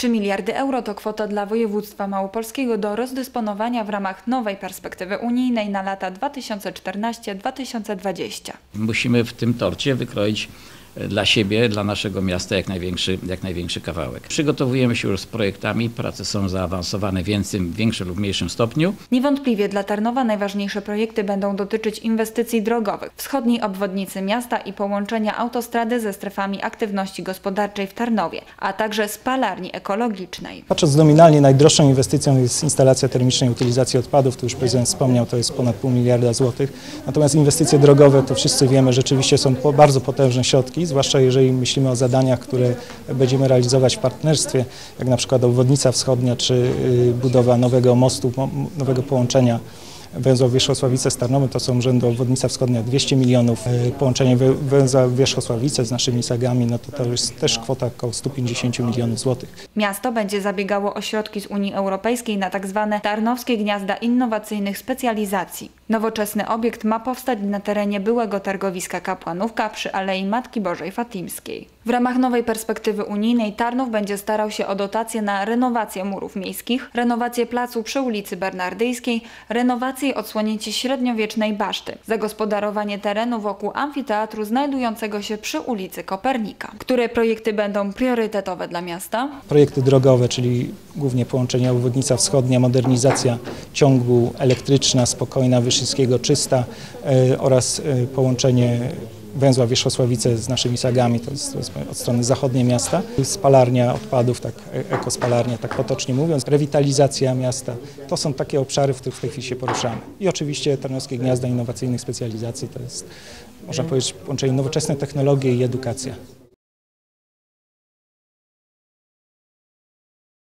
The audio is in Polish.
3 miliardy euro to kwota dla województwa małopolskiego do rozdysponowania w ramach nowej perspektywy unijnej na lata 2014-2020. Musimy w tym torcie wykroić dla siebie, dla naszego miasta jak największy kawałek. Przygotowujemy się już z projektami, prace są zaawansowane w większym lub mniejszym stopniu. Niewątpliwie dla Tarnowa najważniejsze projekty będą dotyczyć inwestycji drogowych, wschodniej obwodnicy miasta i połączenia autostrady ze strefami aktywności gospodarczej w Tarnowie, a także spalarni ekologicznej. Patrząc nominalnie, najdroższą inwestycją jest instalacja termicznej utylizacji odpadów, to już prezydent wspomniał, to jest ponad 0,5 miliarda złotych. Natomiast inwestycje drogowe, to wszyscy wiemy, rzeczywiście są bardzo potężne środki, zwłaszcza jeżeli myślimy o zadaniach, które będziemy realizować w partnerstwie, jak na przykład obwodnica wschodnia czy budowa nowego mostu, nowego połączenia węzła Wierzchosławice z Tarnowem, to są rzędu obwodnica wschodnia 200 milionów, połączenie węzła Wierzchosławice z naszymi sagami, no to jest też kwota około 150 milionów złotych. Miasto będzie zabiegało o środki z Unii Europejskiej na tzw. Tarnowskie Gniazda Innowacyjnych Specjalizacji. Nowoczesny obiekt ma powstać na terenie byłego targowiska Kapłanówka przy Alei Matki Bożej Fatimskiej. W ramach nowej perspektywy unijnej Tarnów będzie starał się o dotacje na renowację murów miejskich, renowację placu przy ulicy Bernardyjskiej, renowację i odsłonięcie średniowiecznej baszty, zagospodarowanie terenu wokół amfiteatru znajdującego się przy ulicy Kopernika. Które projekty będą priorytetowe dla miasta? Projekty drogowe, czyli głównie połączenia obwodnica wschodnia, modernizacja ciągu elektryczna, spokojna, Wyszyńskiego, czysta oraz połączenie węzła Wierzchosławice z naszymi sagami, to jest od strony zachodniej miasta. Spalarnia odpadów, tak ekospalarnia, tak potocznie mówiąc, rewitalizacja miasta. To są takie obszary, w których w tej chwili się poruszamy. I oczywiście Tarnowskie Gniazda Innowacyjnych Specjalizacji to jest, można powiedzieć, połączenie nowoczesnej technologii i edukacja.